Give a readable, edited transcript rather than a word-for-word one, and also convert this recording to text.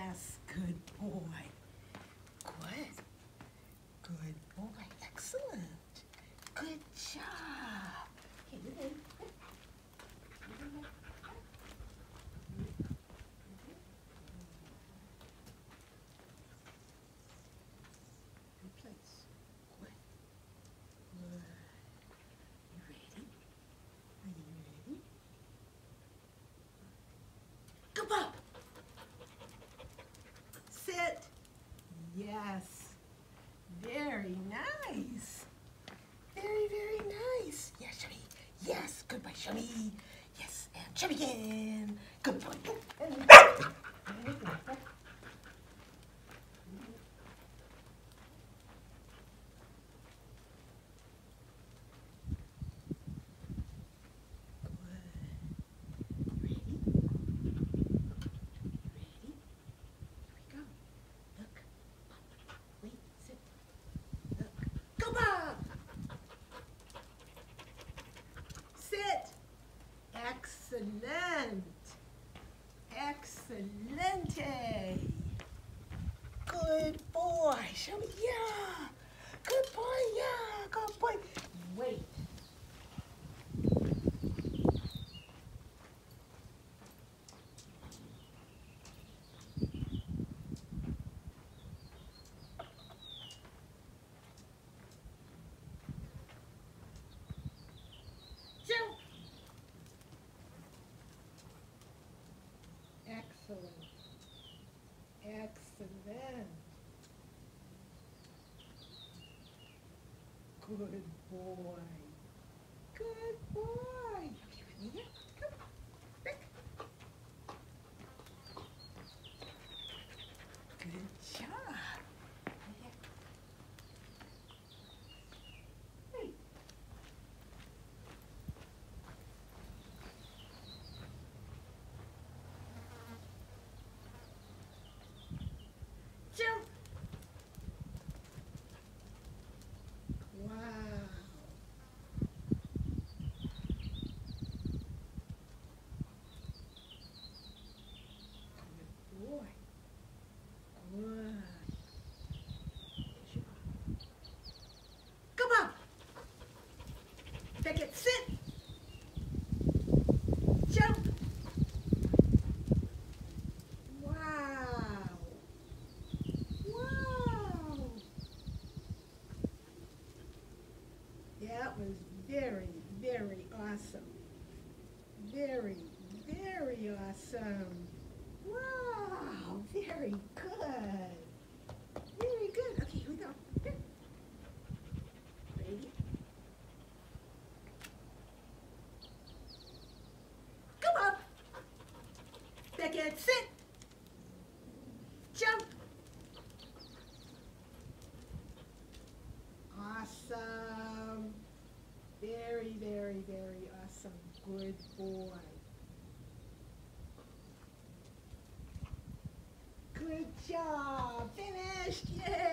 Yes, good boy. Good. Good boy. Excellent. Good job. Okay, you're ready. Good place. Good. Good. You ready? Are you ready? Go up. Sit. Yes. Very nice. Very, very nice. Yes, shimmy. Yes, good boy, shimmy. Yes, and shimmy again. Good boy. Excellent. Excellente. Good boy. Show me. Yeah. Good boy. Yeah. Good boy. Wait. Jump. Excellent. Excellent. Good boy. Good boy. Okay, with me here. Come. Back. Good job. Hey. Jump. Wow. Good boy. Good. Come on. Take it. Sit. Jump. Wow. Wow. That was very, very awesome. Very, very awesome. Wow. Very good. Very good. Okay, here we go. Here. Ready? Come up. Back and sit. Jump. Awesome. Very, very, very awesome. Good boy. Good job. Finished. Yay.